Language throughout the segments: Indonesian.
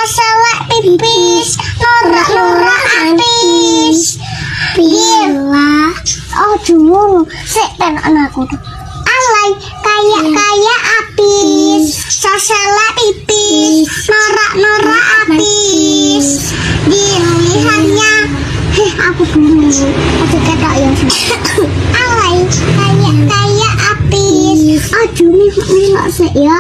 Saselek pipis, norak-norak apis. Bila, oh jumur, sik tenan aku tuh. Alay, kayak apis. Saselek pipis, norak-norak apis. Dilihatnya, aku dulu, aku kata ya. Alay, kayak apis. Oh jumur, nggak sih ya.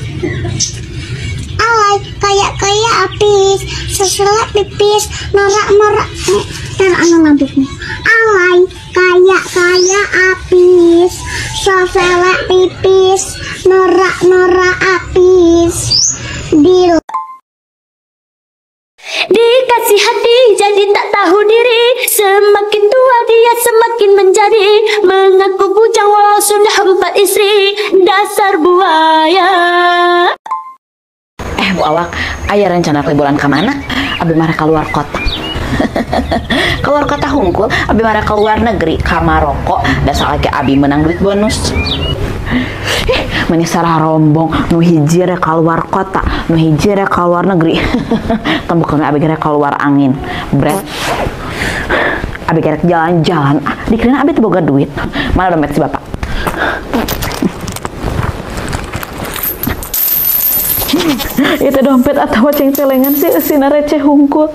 Alay, kayak apis. Saselek pipis, norak-norak. Anak lambungmu. Alay, kayak apis. Saselek pipis, norak-norak apis. Dikasih hati jadi tak tahu diri. Semakin tua dia semakin menjadi. Mengaku bujang walau sudah 4 istri. Dasar buaya. Bu Awak, aya rencana liburan kemana? Abi marah keluar kota. Keluar kota hungkul, abi marah keluar negeri ka Maroko. Dasar lagi abi menang duit bonus. Meni sarah rombong nu hiji rek keluar kota, nu hiji rek keluar negeri. Tembukeun abi rek keluar angin. Bret. Abi rek jalan-jalan. Dikira abi teu boga duit. Mana dompet si bapak? Itu dompet atau ceng-celengan sih sina receh hungkul.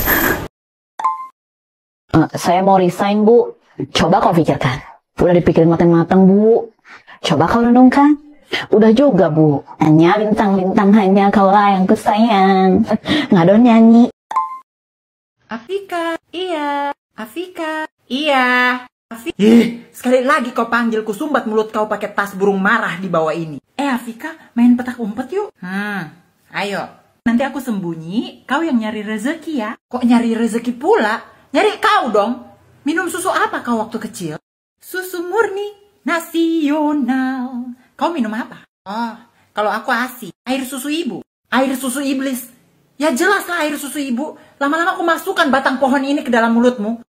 Saya mau resign, Bu. Coba kau pikirkan. Udah dipikirin matang-matang, Bu. Coba kau renungkan. Udah juga, Bu. Hanya bintang-bintang, hanya kaulah yang kusayang. Ngadon nyanyi. Afika, iya. Afika, iya. Sekali lagi kau panggil ku sumbat mulut kau pakai tas burung marah di bawah ini. Afika, main petak umpet yuk. Ayo. Nanti aku sembunyi, kau yang nyari rezeki ya. Kok nyari rezeki pula? Nyari kau dong. Minum susu apa kau waktu kecil? Susu murni nasional. Kau minum apa? Oh, kalau aku ASI, air susu ibu. Air susu iblis. Ya jelas lah air susu ibu. Lama-lama aku masukkan batang pohon ini ke dalam mulutmu.